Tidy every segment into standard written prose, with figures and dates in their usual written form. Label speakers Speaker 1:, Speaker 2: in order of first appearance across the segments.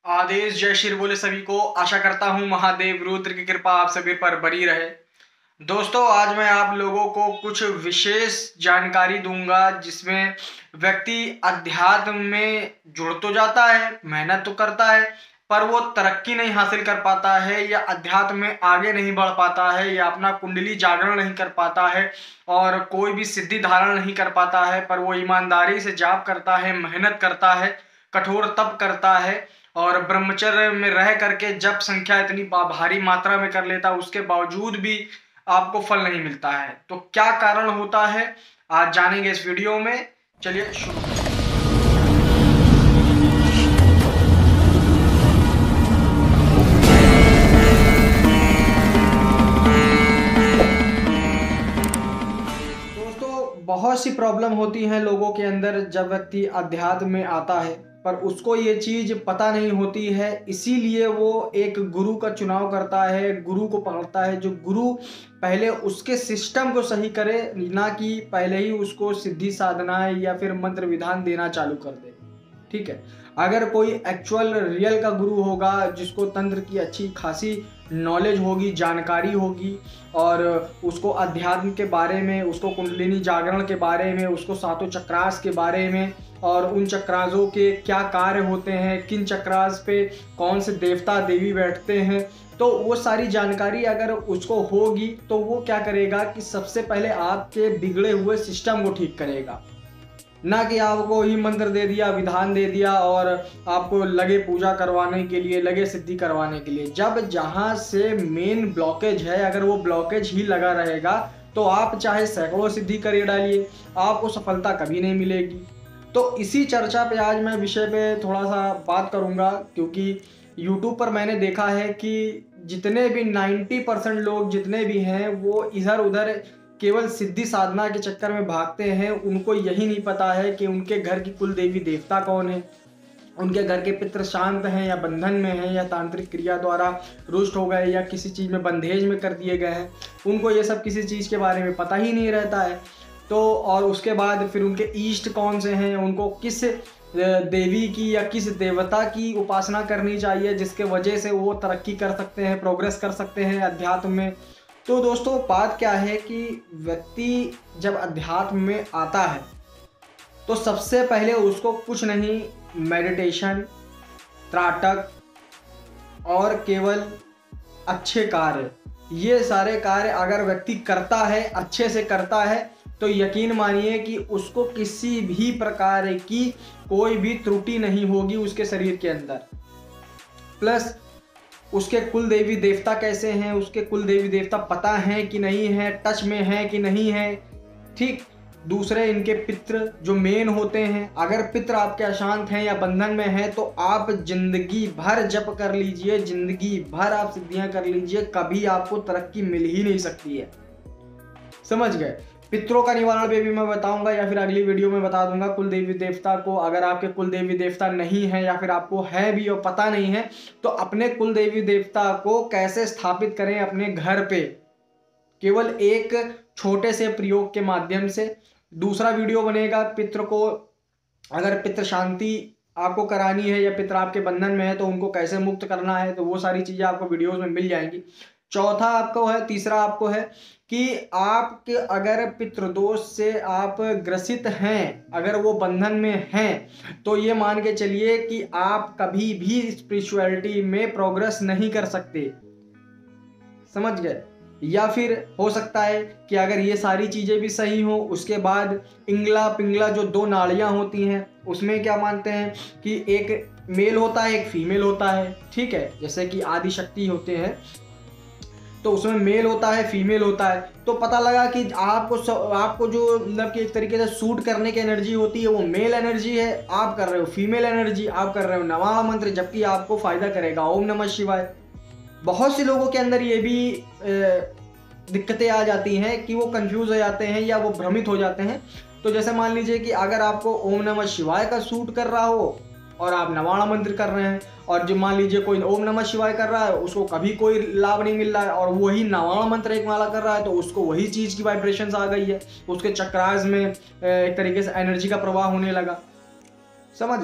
Speaker 1: आदेश जय श्री बोले सभी को। आशा करता हूँ महादेव रुद्र की कृपा आप सभी पर बनी रहे। दोस्तों, आज मैं आप लोगों को कुछ विशेष जानकारी दूंगा जिसमें व्यक्ति अध्यात्म में जुड़ तो जाता है, मेहनत तो करता है, पर वो तरक्की नहीं हासिल कर पाता है या अध्यात्म में आगे नहीं बढ़ पाता है या अपना कुंडली जागरण नहीं कर पाता है और कोई भी सिद्धि धारण नहीं कर पाता है। पर वो ईमानदारी से जाप करता है, मेहनत करता है, कठोर तप करता है और ब्रह्मचर्य में रह करके जप संख्या इतनी भारी मात्रा में कर लेता है, उसके बावजूद भी आपको फल नहीं मिलता है। तो क्या कारण होता है आज जानेंगे इस वीडियो में। चलिए शुरू। दोस्तों, बहुत सी प्रॉब्लम होती हैं लोगों के अंदर जब व्यक्ति अध्यात्म में आता है, पर उसको ये चीज पता नहीं होती है। इसीलिए वो एक गुरु का चुनाव करता है, गुरु को पकड़ता है जो गुरु पहले उसके सिस्टम को सही करे, ना कि पहले ही उसको सिद्धि साधनाएं या फिर मंत्र विधान देना चालू कर दे। ठीक है, अगर कोई एक्चुअल रियल का गुरु होगा जिसको तंत्र की अच्छी खासी नॉलेज होगी, जानकारी होगी और उसको अध्यात्म के बारे में, उसको कुंडलिनी जागरण के बारे में, उसको सातों चक्रास के बारे में और उन चक्रासों के क्या कार्य होते हैं, किन चक्रास पे कौन से देवता देवी बैठते हैं, तो वो सारी जानकारी अगर उसको होगी तो वो क्या करेगा कि सबसे पहले आपके बिगड़े हुए सिस्टम को ठीक करेगा। ना कि आपको ही मंत्र दे दिया, विधान दे दिया और आपको लगे पूजा करवाने के लिए, लगे सिद्धि करवाने के लिए। जब जहां से मेन ब्लॉकेज है, अगर वो ब्लॉकेज ही लगा रहेगा तो आप चाहे सैकड़ों सिद्धि करे डालिए, आपको सफलता कभी नहीं मिलेगी। तो इसी चर्चा पे आज मैं विषय पे थोड़ा सा बात करूंगा, क्योंकि YouTube पर मैंने देखा है कि जितने भी 90% लोग जितने भी हैं वो इधर उधर केवल सिद्धि साधना के चक्कर में भागते हैं। उनको यही नहीं पता है कि उनके घर की कुल देवी देवता कौन है, उनके घर के पितृ शांत हैं या बंधन में हैं या तांत्रिक क्रिया द्वारा रुष्ट हो गए या किसी चीज़ में बंधेज में कर दिए गए हैं। उनको ये सब किसी चीज़ के बारे में पता ही नहीं रहता है। तो और उसके बाद फिर उनके ईष्ट कौन से हैं, उनको किस देवी की या किस देवता की उपासना करनी चाहिए जिसके वजह से वो तरक्की कर सकते हैं, प्रोग्रेस कर सकते हैं अध्यात्म में। तो दोस्तों, बात क्या है कि व्यक्ति जब अध्यात्म में आता है तो सबसे पहले उसको कुछ नहीं, मेडिटेशन, त्राटक और केवल अच्छे कार्य, ये सारे कार्य अगर व्यक्ति करता है, अच्छे से करता है, तो यकीन मानिए कि उसको किसी भी प्रकार की कोई भी त्रुटि नहीं होगी उसके शरीर के अंदर। प्लस उसके कुल देवी देवता कैसे हैं, उसके कुल देवी देवता पता है कि नहीं है, टच में है कि नहीं है। ठीक, दूसरे इनके पितृ जो मेन होते हैं, अगर पितृ आपके अशांत हैं या बंधन में हैं तो आप जिंदगी भर जप कर लीजिए, जिंदगी भर आप सिद्धियां कर लीजिए, कभी आपको तरक्की मिल ही नहीं सकती है। समझ गए। पितरों का निवारण पे भी मैं बताऊंगा या फिर अगली वीडियो में बता दूंगा। कुल देवी देवता को, अगर आपके कुल देवी देवता नहीं है या फिर आपको है भी और पता नहीं है, तो अपने कुल देवी देवता को कैसे स्थापित करें अपने घर पे, केवल एक छोटे से प्रयोग के माध्यम से। दूसरा वीडियो बनेगा पितृ को, अगर पितृ शांति आपको करानी है या पितृ आपके बंधन में है तो उनको कैसे मुक्त करना है, तो वो सारी चीजें आपको वीडियोस में मिल जाएंगी। चौथा आपको है, तीसरा आपको है कि आपके अगर पितृदोष से आप ग्रसित हैं, अगर वो बंधन में हैं, तो ये मान के चलिए कि आप कभी भी स्पिरिचुअलिटी में प्रोग्रेस नहीं कर सकते। समझ गए। या फिर हो सकता है कि अगर ये सारी चीजें भी सही हो, उसके बाद इंगला पिंगला जो दो नाड़ियां होती हैं उसमें क्या मानते हैं कि एक मेल होता है, एक फीमेल होता है। ठीक है, जैसे कि आदि शक्ति होते हैं तो उसमें मेल होता है, फीमेल होता है। तो पता लगा कि आपको जो मतलब कि एक तरीके से सूट करने की एनर्जी होती है वो मेल एनर्जी है, आप कर रहे हो फीमेल एनर्जी, आप कर रहे हो नवाह मंत्र, जबकि आपको फायदा करेगा ओम नमः शिवाय। बहुत से लोगों के अंदर ये भी दिक्कतें आ जाती हैं कि वो कंफ्यूज हो जाते हैं या वो भ्रमित हो जाते हैं। तो जैसे मान लीजिए कि अगर आपको ओम नमः शिवाय का सूट कर रहा हो और आप नवाणा मंत्र कर रहे हैं, और जो मान लीजिए कोई ओम नमः शिवाय कर रहा है उसको कभी कोई लाभ नहीं मिल रहा है, और वही नवाणा मंत्र एक माला कर रहा है तो उसको वही चीज़ की वाइब्रेशंस आ गई है, उसके चक्रास में एक तरीके से एनर्जी का प्रवाह होने लगा। समझ गए।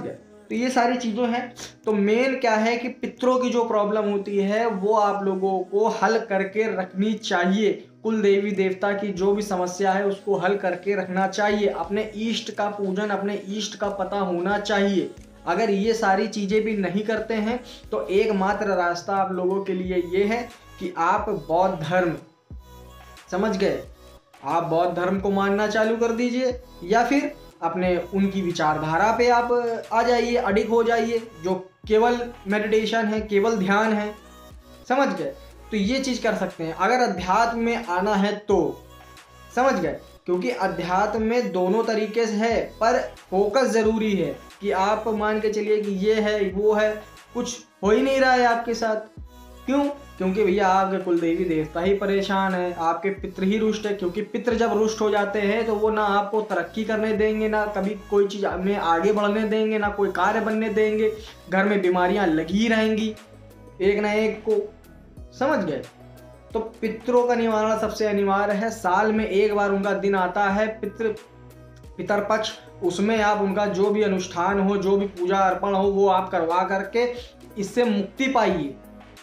Speaker 1: तो ये सारी चीज़ें हैं। तो मेन क्या है कि पितरों की जो प्रॉब्लम होती है वो आप लोगों को हल करके रखनी चाहिए। कुल देवी देवता की जो भी समस्या है उसको हल करके रखना चाहिए। अपने ईष्ट का पूजन, अपने ईष्ट का पता होना चाहिए। अगर ये सारी चीज़ें भी नहीं करते हैं तो एकमात्र रास्ता आप लोगों के लिए ये है कि आप बौद्ध धर्म, समझ गए, आप बौद्ध धर्म को मानना चालू कर दीजिए, या फिर अपने उनकी विचारधारा पे आप आ जाइए, अडिग हो जाइए, जो केवल मेडिटेशन है, केवल ध्यान है, समझ गए। तो ये चीज़ कर सकते हैं अगर अध्यात्म में आना है तो, समझ गए। क्योंकि अध्यात्म में दोनों तरीके से है, पर फोकस ज़रूरी है कि आप मान के चलिए कि ये है वो है, कुछ हो ही नहीं रहा है आपके साथ। क्यों? क्योंकि भैया आपके कुल देवी देवता ही परेशान है, आपके पितृ ही रुष्ट है। क्योंकि पितृ जब रुष्ट हो जाते हैं तो वो ना आपको तरक्की करने देंगे, ना कभी कोई चीज़ में आगे बढ़ने देंगे, ना कोई कार्य बनने देंगे। घर में बीमारियां लगी रहेंगी एक ना एक को, समझ गए। तो पितरों का निवारण सबसे अनिवार्य है। साल में एक बार उनका दिन आता है पितर पक्ष, उसमें आप उनका जो भी अनुष्ठान हो, जो भी पूजा अर्पण हो, वो आप करवा करके इससे मुक्ति पाइए।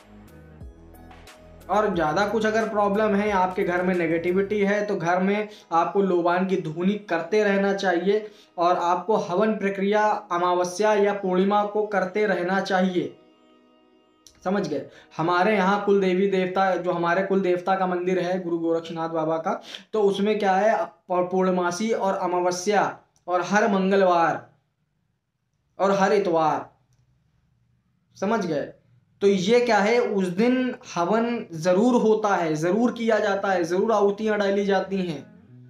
Speaker 1: और ज़्यादा कुछ अगर प्रॉब्लम है, आपके घर में नेगेटिविटी है, तो घर में आपको लोबान की धुनी करते रहना चाहिए और आपको हवन प्रक्रिया अमावस्या या पूर्णिमा को करते रहना चाहिए, समझ गए। हमारे यहाँ कुल देवी देवता, जो हमारे कुल देवता का मंदिर है गुरु गोरक्षनाथ बाबा का, तो उसमें क्या है, पूर्णमासी और अमावस्या और हर मंगलवार और हर इतवार, समझ गए। तो ये क्या है, उस दिन हवन जरूर होता है, जरूर किया जाता है, जरूर आहुतियां डाली जाती हैं।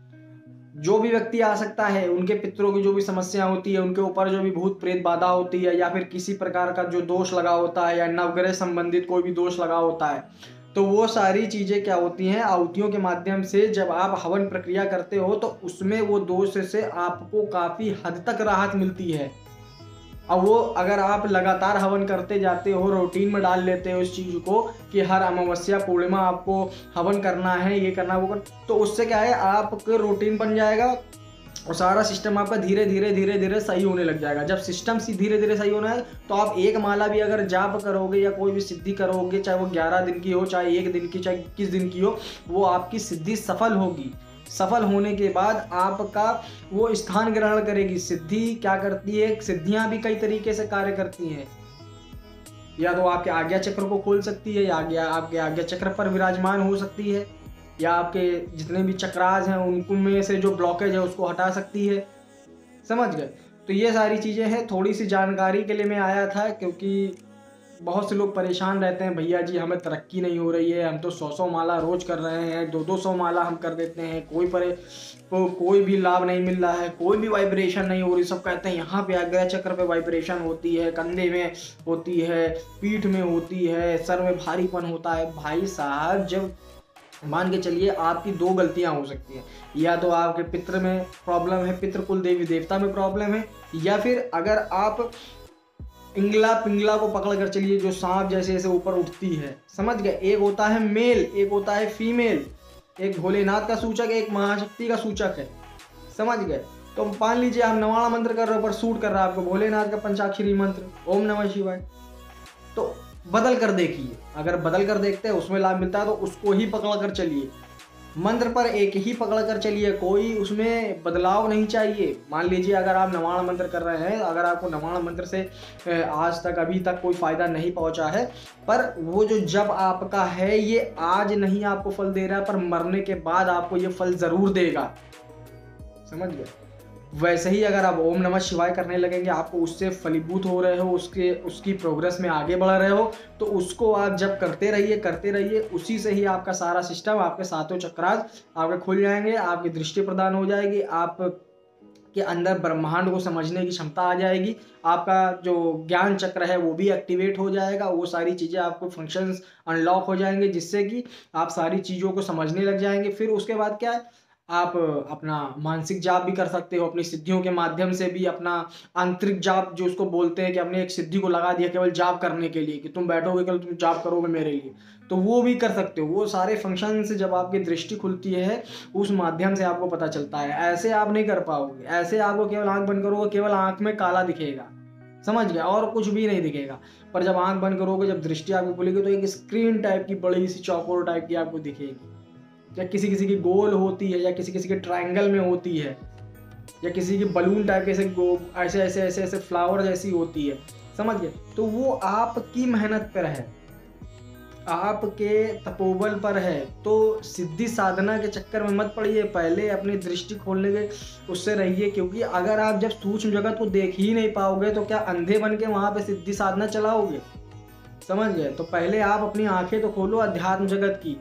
Speaker 1: जो भी व्यक्ति आ सकता है, उनके पितरों की जो भी समस्या होती है, उनके ऊपर जो भी भूत प्रेत बाधा होती है, या फिर किसी प्रकार का जो दोष लगा होता है, या नवग्रह संबंधित कोई भी दोष लगा होता है, तो वो सारी चीजें क्या होती हैं, आहुतियों के माध्यम से जब आप हवन प्रक्रिया करते हो तो उसमें वो दोष से आपको काफी हद तक राहत मिलती है। अब वो अगर आप लगातार हवन करते जाते हो, रूटीन में डाल लेते हो इस चीज़ को कि हर अमावस्या पूर्णिमा आपको हवन करना है, ये करना, वो करना, तो उससे क्या है, आपके रूटीन बन जाएगा और सारा सिस्टम आपका धीरे धीरे धीरे धीरे सही होने लग जाएगा। जब सिस्टम धीरे धीरे सही होना है तो आप एक माला भी अगर जाप करोगे या कोई भी सिद्धि करोगे, चाहे वो 11 दिन की हो, चाहे 1 दिन की, चाहे 21 दिन की हो, वो आपकी सिद्धि सफल होगी। सफल होने के बाद आपका वो स्थान ग्रहण करेगी। सिद्धि क्या करती है, सिद्धियां भी कई तरीके से कार्य करती हैं। या तो आपके आज्ञा चक्र को खोल सकती है, या आपके आज्ञा चक्र पर विराजमान हो सकती है, या आपके जितने भी चक्रास हैं उनको में से जो ब्लॉकेज है उसको हटा सकती है, समझ गए। तो ये सारी चीज़ें हैं, थोड़ी सी जानकारी के लिए मैं आया था, क्योंकि बहुत से लोग परेशान रहते हैं, भैया जी हमें तरक्की नहीं हो रही है, हम तो 100 माला रोज कर रहे हैं, 200 माला हम कर देते हैं, कोई भी लाभ नहीं मिल रहा है, कोई भी वाइब्रेशन नहीं हो रही। सब कहते हैं यहाँ पे आज्ञा चक्र पे वाइब्रेशन होती है, कंधे में होती है, पीठ में होती है, सर में भारीपन होता है। भाई साहब, जब मान के चलिए आपकी 2 गलतियां हो सकती हैं, या तो आपके पितृ में प्रॉब्लम है, पितृ कुल देवी देवता में प्रॉब्लम है, या फिर अगर आप इंगला पिंगला को पकड़ कर चलिए, जो सांप जैसे जैसे ऊपर उठती है, समझ गए। एक होता है मेल, एक होता है फीमेल, एक भोलेनाथ का सूचक, एक महाशक्ति का सूचक है, समझ गए। तो मान लीजिए आप नवाणा मंत्र कर रहे हो, पर सूट कर रहा है आपको भोलेनाथ का पंचाक्षरी मंत्र ओम नमः शिवाय, तो बदल कर देखिए। अगर बदल कर देखते हैं उसमें लाभ मिलता है तो उसको ही पकड़ कर चलिए। मंत्र पर एक ही पकड़ कर चलिए, कोई उसमें बदलाव नहीं चाहिए। मान लीजिए अगर आप नवाण मंत्र कर रहे हैं, अगर आपको नवाण मंत्र से आज तक अभी तक कोई फायदा नहीं पहुंचा है, पर वो जो जब आपका है ये आज नहीं आपको फल दे रहा है, पर मरने के बाद आपको ये फल जरूर देगा, समझ गए। वैसे ही अगर आप ओम नमः शिवाय करने लगेंगे, आपको उससे फलीभूत हो रहे हो, उसकी प्रोग्रेस में आगे बढ़ रहे हो, तो उसको आप जब करते रहिए, उसी से ही आपका सारा सिस्टम, आपके 7 चक्रास आपके खुल जाएंगे, आपकी दृष्टि प्रदान हो जाएगी, आप के अंदर ब्रह्मांड को समझने की क्षमता आ जाएगी, आपका जो ज्ञान चक्र है वो भी एक्टिवेट हो जाएगा, वो सारी चीज़ें आपको फंक्शंस अनलॉक हो जाएंगे, जिससे कि आप सारी चीज़ों को समझने लग जाएंगे। फिर उसके बाद क्या है, आप अपना मानसिक जाप भी कर सकते हो, अपनी सिद्धियों के माध्यम से भी अपना आंतरिक जाप, जो उसको बोलते हैं कि अपने एक सिद्धि को लगा दिया केवल जाप करने के लिए, कि तुम बैठोगे कल तुम जाप करोगे मेरे लिए, तो वो भी कर सकते हो। वो सारे फंक्शन से जब आपकी दृष्टि खुलती है उस माध्यम से आपको पता चलता है। ऐसे आप नहीं कर पाओगे, ऐसे आपको केवल आंख बंद करोगे, केवल आंख में काला दिखेगा, समझ गया, और कुछ भी नहीं दिखेगा। पर जब आंख बंद करोगे, जब दृष्टि आपको खुलेगी तो एक स्क्रीन टाइप की बड़ी सी चौकोर टाइप की आपको दिखेगी, या किसी किसी की गोल होती है, या किसी किसी के ट्रायंगल में होती है, या किसी की बलून टाइप के ऐसे ऐसे ऐसे ऐसे फ्लावर जैसी होती है, समझ गए। तो वो आपकी मेहनत पर है, आपके तपोबल पर है। तो सिद्धि साधना के चक्कर में मत पड़िए, पहले अपनी दृष्टि खोलने के उससे रहिए, क्योंकि अगर आप जब सूक्ष्म जगत को देख ही नहीं पाओगे तो क्या अंधे बन के वहाँ पे सिद्धि साधना चलाओगे, समझ गए। तो पहले आप अपनी आंखें तो खोलो अध्यात्म जगत की,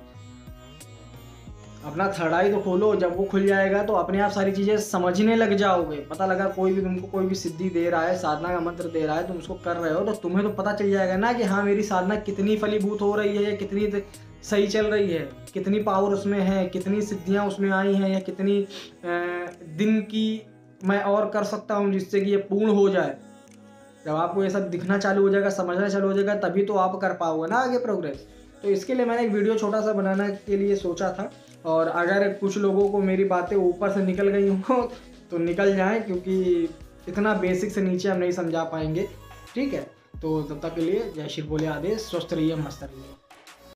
Speaker 1: अपना थर्ड आई तो खोलो। जब वो खुल जाएगा तो अपने आप सारी चीज़ें समझने लग जाओगे। पता लगा कोई भी तुमको कोई भी सिद्धि दे रहा है, साधना का मंत्र दे रहा है, तुम उसको कर रहे हो, तो तुम्हें तो पता चल जाएगा ना कि हाँ मेरी साधना कितनी फलीभूत हो रही है, या कितनी सही चल रही है, कितनी पावर उसमें है, कितनी सिद्धियाँ उसमें आई हैं, या कितनी दिन की मैं और कर सकता हूँ जिससे कि ये पूर्ण हो जाए। जब आपको ये सब दिखना चालू हो जाएगा, समझना चालू हो जाएगा, तभी तो आप कर पाओगे ना आगे प्रोग्रेस। तो इसके लिए मैंने एक वीडियो छोटा सा बनाने के लिए सोचा था, और अगर कुछ लोगों को मेरी बातें ऊपर से निकल गई हो तो निकल जाएं, क्योंकि इतना बेसिक से नीचे हम नहीं समझा पाएंगे, ठीक है। तो तब तक के लिए जय श्री बोले आदेश, स्वस्थ रहिए, मस्त रहिए।